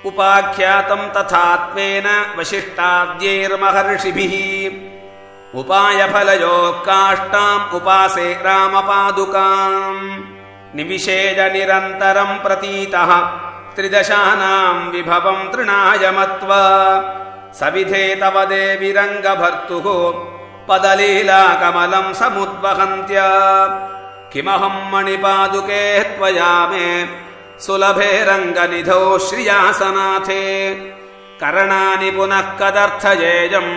उपाख्यातं तथात्वेन वसिष्ठाद्यैर्महर्षिभिः उपायफलयोः काष्ठाम् उपासे रामपादुकाम् निविशेज निरन्तरं प्रतीतः त्रिदशानां विभवं तृणाय मत्वा सविधे तव देवि रङ्गभर्तुः पदलीलाकमलं समुद्वहन्त्या किमहं मणिपादुके त्वया मे सुलभे रङ्गनिधौ श्रियासनाथे करणानि पुनः कदर्थयेयम्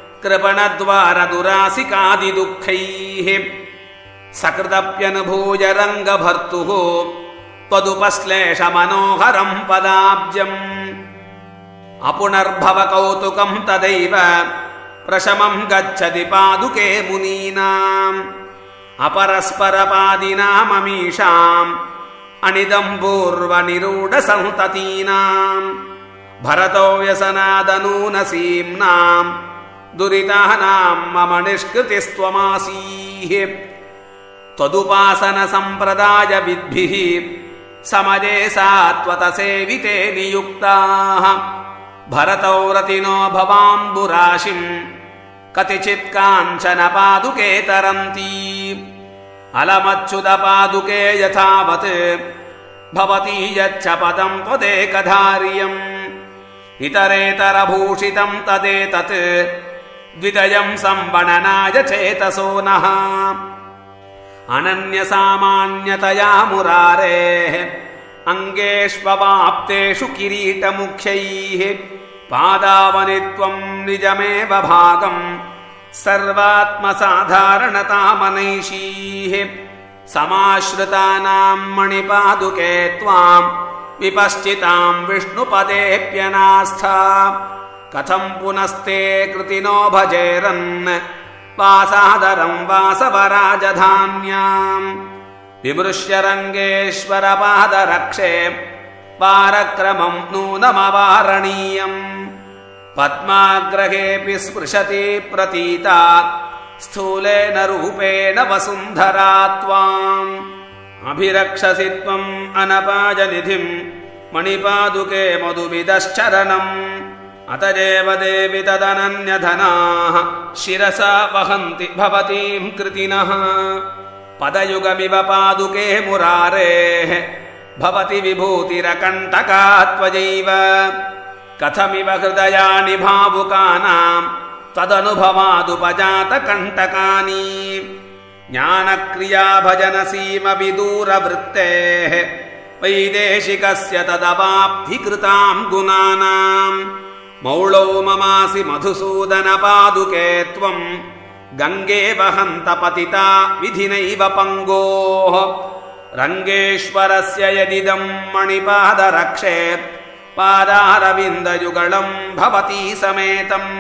कृपणद्वारदुरासिकादिदुःखैः सकृदप्यनुभूय रङ्गभर्तुः त्वदुपश्लेषमनोहरं पदाब्जम् अपुनर्भव कौतुकं तदैव प्रशमं गच्छति पादुके मुनीनाम् अपरस्परपादिनाममीषाम् अनिदम् पूर्वनिरूढसन्ततीनाम् भरतो व्यसनादनूनसीम्नाम् दुरितानाम् मम निष्कृतिस्त्वमासीः त्वदुपासनसम्प्रदायविद्भिः समजे सात्वतसेविते नियुक्ताः भरतौ रतिनो भवाम्बुराशिम् कतिचित् काञ्चन पादुके तरन्ती अलमच्युतपादुके यथावत् भवती यच्च पदं त्वदेकधार्यम् इतरेतरभूषितं तदेतत् द्वितयं संवणनाय चेतसो नः अनन्यसामान्यतया मुरारेः अङ्गेष्ववाप्तेषु किरीटमुख्यैः पादावनित्वं निजमेव भागम् सर्वात्मसाधारणतामनैषीः समाश्रितानां मणिपादुके त्वां विपश्चितां विष्णुपदेऽप्यनास्था कथं पुनस्ते कृतिनो भजेरन् वासादरं वासवराजधान्याम् विमृश्य रङ्गेश्वरपादरक्षे पारक्रमं नूनमवारणीयम् पद्माग्रहेऽपि स्पृशति प्रतीता स्थूलेन रूपेण वसुन्धरा त्वाम् अभिरक्षसि त्वम् अनपायनिधिम् मणिपादुके मधुविदश्चरणम् अतदेव देवि तदनन्यधनाः शिरसा वहन्ति भवतीं कृतिनः पदयुगमिव पादुके मुरारेः भवति विभूतिरकण्टका त्वयैव कथमिव हृदयानि भावुकानां तदनुभवादुपजातकण्टकानि ज्ञानक्रियाभजनसीमविदूरवृत्तेः वैदेशिकस्य तदवाप्तिकृतां गुणानाम् मौळौ ममासि मधुसूदनपादुके त्वम् गङ्गे वहन्त पतिता विधिनैव पङ्गोः रङ्गेश्वरस्य यदिदं मणिपादरक्षे पादारविन्दयुगळं भवती समेतम्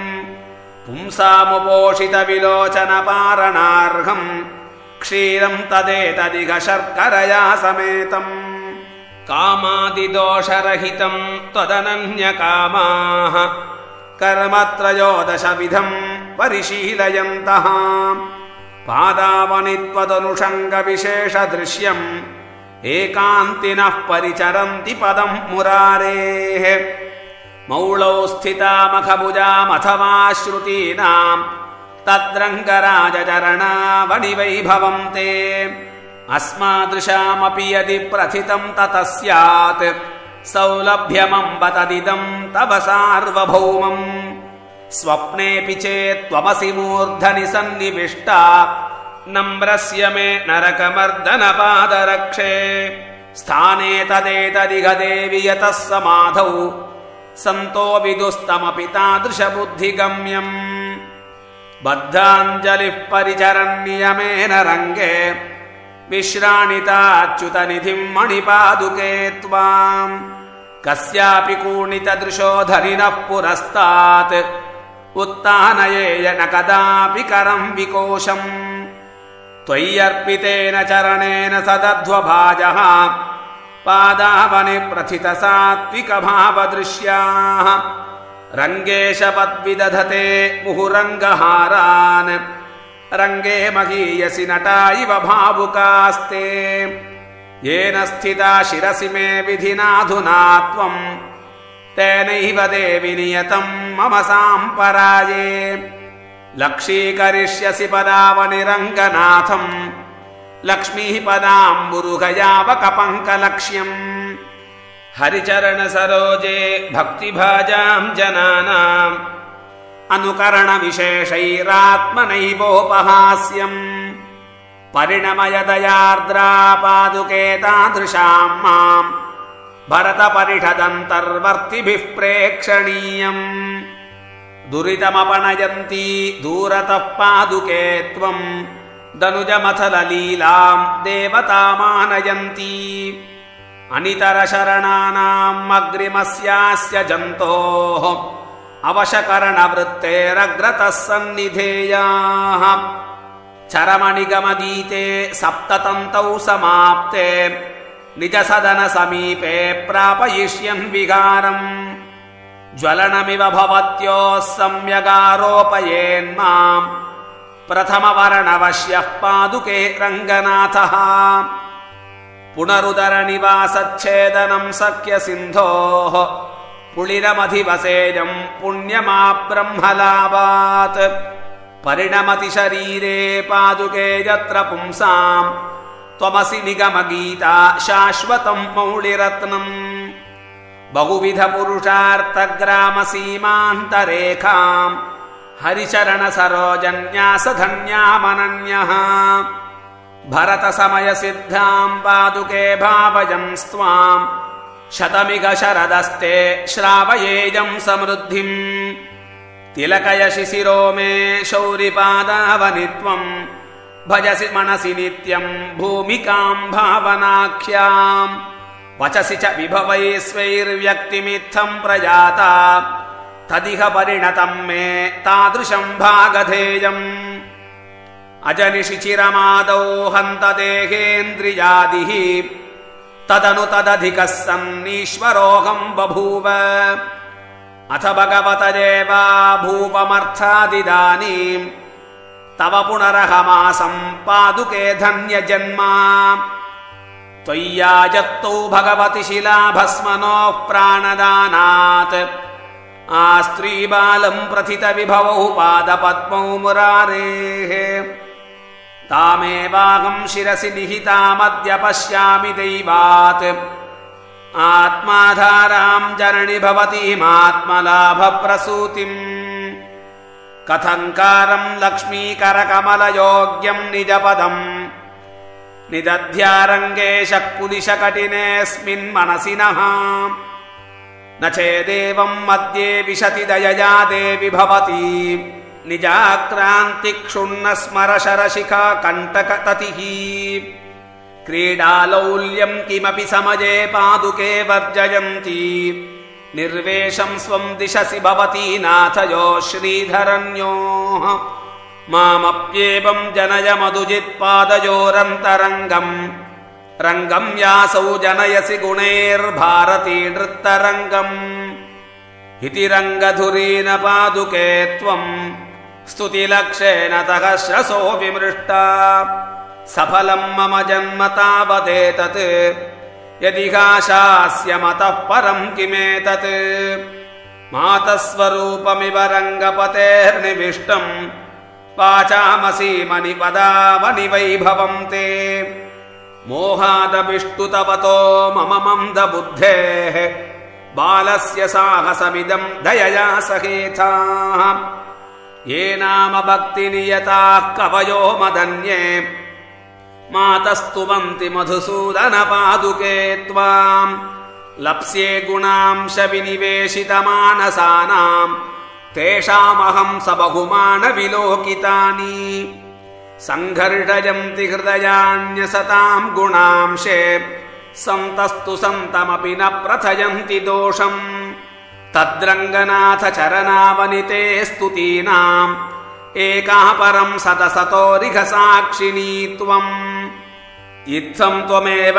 पुंसामुपोषितविलोचनपारणार्हम् क्षीरं तदेतदिह शर्करया समेतम् कामादिदोषरहितं त्वदनन्यकामाः कर्मत्रयोदशविधं परिशीलयन्तः पादावनि त्वदनुषङ्गविशेषदृश्यम् एकान्तिनः परिचरन्ति पदं मुरारेः मौळौ स्थितामखभुजामथवा श्रुतीनाम् तद्रङ्गराजचरणावनिवैभवं ते अस्मादृशामपि यदि प्रथितं ततः स्यात् सौलभ्यमम्ब तदिदं तव सार्वभौमम् स्वप्नेऽपि चेत् त्वमसि मूर्धनि सन्निविष्टा नम्रस्य मे नरकमर्दनपादरक्षे स्थाने तदेतदिह देवि यतः समाधौ सन्तो विदुस्तमपि तादृशबुद्धिगम्यम् बद्धाञ्जलिः परिचरन्नियमेन रङ्गे विश्राणिताच्युतनिधिं मणिपादुके त्वाम् कस्यापि कूर्णितदृशो धरिनः पुरस्तात् उत्तानयेय न कदापि करं विकोशम् त्वय्यर्पितेन चरणेन सदध्वभाजः पादावनि प्रथितसात्विकभावदृश्याः रङ्गेशपद्विदधते मुहुरङ्गहारान् रङ्गे महीयसि नटा इव भावुकास्ते येन स्थिता शिरसि मे विधिनाधुना त्वम् तेनैव देवि नियतम् मम साम्पराये लक्षीकरिष्यसि पदावनिरङ्गनाथम् लक्ष्मीः पदाम्बुरुहयावकपङ्कलक्ष्यम् हरिचरण सरोजे भक्तिभाजाम् जनानाम् अनुकरण विशेषैरात्मनैवोपहास्यम् परिणमयदयार्द्रा पादुके तादृशाम् माम् भरतपरिषदन्तर्वर्तिभिः प्रेक्षणीयम् दुरितमपणयन्ती दूरतः पादुके त्वम् दनुजमथललीलाम् देवतामानयन्ती अनितरशरणानाम् अग्रिमस्यास्य जन्तोः अवशकरणवृत्तेरग्रतः सन्निधेयाः चरमणिगमगीते सप्ततन्तौ समाप्ते निजसदनसमीपे प्रापयिष्यन् विहारम् ज्वलनमिव भवत्योः सम्यगारोपयेन्माम् प्रथमवर्णवश्यः पादुके रङ्गनाथः पुनरुदरनिवासच्छेदनम् सख्यसिन्धोः पुलिरमधिवसेजम् पुण्यमाब्रह्मलाभात् परिणमति शरीरे पादुके यत्र पुंसाम् त्वमसि निगमगीता शाश्वतम् मौलिरत्नम् बहुविधपुरुषार्थग्रामसीमान्तरेखाम् हरिचरणसरोजन्यासधन्यामनन्यः भरतसमयसिद्धाम् पादुके भावयंस्त्वाम् शतमिग शरदस्ते श्रावयेयम् समृद्धिम् तिलकयसि शिरो मे शौरिपादावनि त्वम् भजसि मनसि नित्यम् भूमिकाम् भावनाख्याम् वचसि च विभवैस्वैर्व्यक्तिमित्थम् प्रजाता तदिह परिणतम् मे तादृशम् भागधेयम् अजनिशिचिरमादौ हन्त देहेन्द्रियादिः तदनु तदधिकः सन्नीश्वरोऽहम् बभूव अथ भगवतदेवा भूपमर्थादिदानीम् तव पुनरहमासम् पादुके धन्यजन्मा त्वय्याजत्तौ भगवति शिलाभस्मनोः प्राणदानात् आस्त्रीबालम् प्रथितविभवौ पादपद्मौ मुरारेः तामेवाहम् शिरसि निहितामद्य पश्यामि दैवात् आत्माधाराम् जननि भवतीमात्मलाभप्रसूतिम् कथङ्कारम् लक्ष्मीकरकमलयोग्यम् निजपदम् निदध्यारङ्गेशः कुलिशकटिनेऽस्मिन् मनसि नः न चेदेवम् मध्ये विशति दयया देवि भवती निजाक्रान्तिक्षुण्ण स्मरशरशिखा कण्टकततिः क्रीडालौल्यम् किमपि समये पादुके वर्जयन्ती निर्वेशम् स्वम् दिशसि भवती नाथयो श्रीधरण्योः मामप्येवम् जनय मधुजित्पादयोरन्तरङ्गम् रङ्गम् यासौ जनयसि गुणैर्भारती नृत्तरङ्गम् इति रङ्गधुरीन पादुके त्वम् स्तुतिलक्षेण तहस्रसो विमृष्टा सफलम् मम जन्म तावदेतत् यदिहाशास्य मतः परम् किमेतत् मातस्वरूपमिव रङ्गपतेर्निविष्टम् वाचामसीमनि पदावनि वैभवम् ते मोहादभिष्टुतवतो मम मन्दबुद्धेः बालस्य साहसमिदम् दयया सहेथाः ये नाम भक्तिनियताः कवयो मदन्ये मातस्तुवन्ति मधुसूदन पादुके त्वाम् लप्स्ये गुणांश विनिवेशितमानसानाम् तेषामहम् सबहुमान विलोकितानि सङ्घर्षयन्ति हृदयान्यसताम् गुणांशे सन्तस्तु सन्तमपि न प्रथयन्ति दोषम् तद्रङ्गनाथ चरणावनिते स्तुतीनाम् एका परम् सतसतोरिह साक्षिणी त्वम् इत्थम् त्वमेव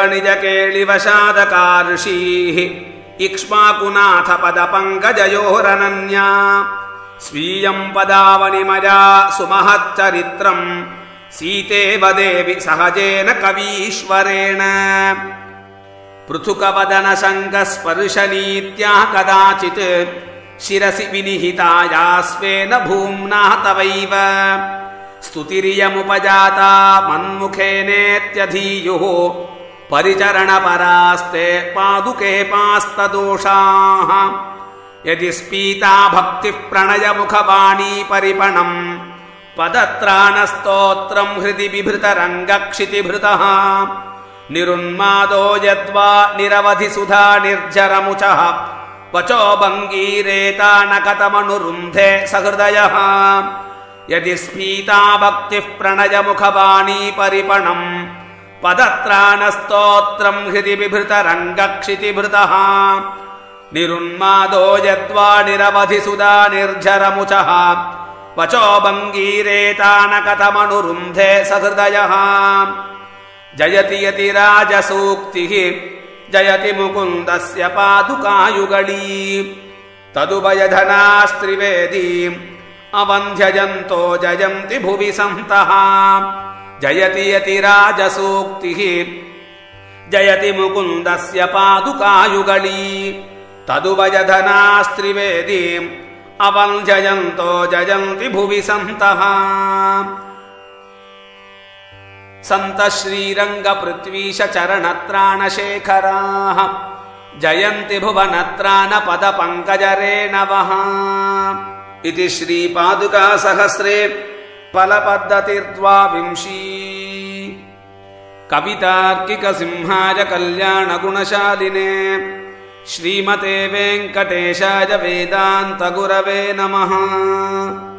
निजकेलिवशादकार्षीः इक्ष्वाकुनाथ पदपङ्कजयोरनन्या स्वीयम् पदावनिमया सुमहच्चरित्रम् सीतेव देवि सहजेन कवीश्वरेण पृथुकवदनशङ्कस्पर्शनीत्या कदाचित् शिरसि विनिहितायास्वेन भूम्ना तवैव स्तुतिरियमुपजाता मन्मुखेनेत्यधीयुः परिचरणपरास्ते पादुके पास्तदोषाः यदि स्पीता भक्तिः प्रणयमुखवाणी परिपणम् पदत्राणस्तोत्रम् हृदि बिभृतरङ्गक्षितिभृतः निरुन्मादो यद्वा निरवधि सुधा निर्झरमुचः वचो भङ्गीरेता न कथमनुरुन्धे सहृदयः यदि स्फीता भक्तिः प्रणयमुखवाणी परिपणम् पदत्राणस्तोत्रम् हृदि बिभृतरङ्गक्षितिभृतः निरुन्मादो यद्वा निरवधि सुधा निर्झरमुचः वचो भङ्गीरेता न कथमनुरुन्धे सहृदयः जयति यति राजसूक्तिः जयति मुकुन्दस्य पादुकायुगली तदुभयधनास्त्रिवेदीम् अवन्ध्यजन्तो जयन्ति भुवि सन्तः जयति यति राजसूक्तिः जयति मुकुन्दस्य पादुकायुगली तदुभयधनास्त्रिवेदीम् अवन्ध्यजन्तो जयन्ति भुवि सन्तः सन्तः श्रीरङ्गपृथ्वीश चरणत्राणशेखराः जयन्ति भुवनत्राणपदपङ्कजरेणवः इति श्रीपादुकासहस्रे फलपद्धतिर्द्वाविंशी कवितार्किकसिंहाय कल्याणगुणशालिने श्रीमते वेङ्कटेशाय वेदान्तगुरवे नमः।